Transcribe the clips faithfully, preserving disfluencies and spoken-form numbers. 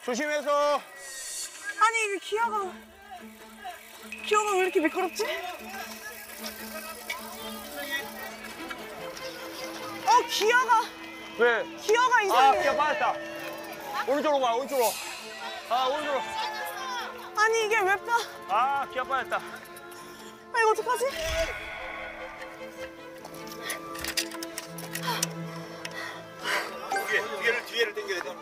조심해서. 아니 이게 기아가 기아가 왜 이렇게 미끄럽지? 어 기아가 왜? 기아가 아, 이상해. 기아 빠졌다. 오른쪽으로 가, 오른쪽으로. 아, 오른쪽으로. 아니 이게 왜 빠? 아, 기아 빠졌다. 아 이거 어떡하지? 뒤에, 뒤에를, 뒤에를 당겨야 돼.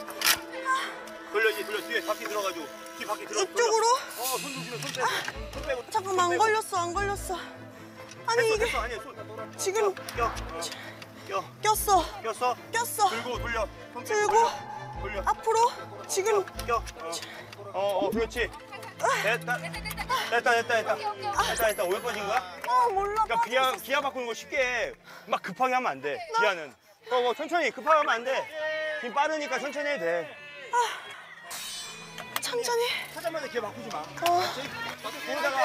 돌려지, 돌려. 뒤에 바퀴 들어가지고. 뒤 바퀴 들어. 이쪽으로? 어, 손 조심해, 손 빼고. 손 빼고. 잠깐만 안 걸렸어 안 걸렸어. 아니 됐어, 이게 됐어. 아니야, 손. 지금 껴, 껴. 꼈어 꼈어? 꼈어. 들고, 돌려. 손 빼고 들고. 돌려. 돌려. 앞으로 지금 껴. 어, 어, 어, 그렇지. 됐다. 됐다, 됐다, 됐다. 됐다, 됐다. 왜 빠진 거야? 아 몰라. 그러니까 기아, 빠졌어. 기아 바꾸는 거 쉽게 막 급하게 하면 안 돼. 기아는. 어, 뭐 천천히 급하게 하면 안 돼. 지금 빠르니까 천천히 해도 돼. 천천히. 하자마자 기어 바꾸지 마. 어. 거기다가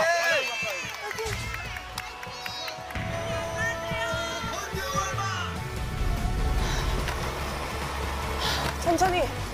천천히.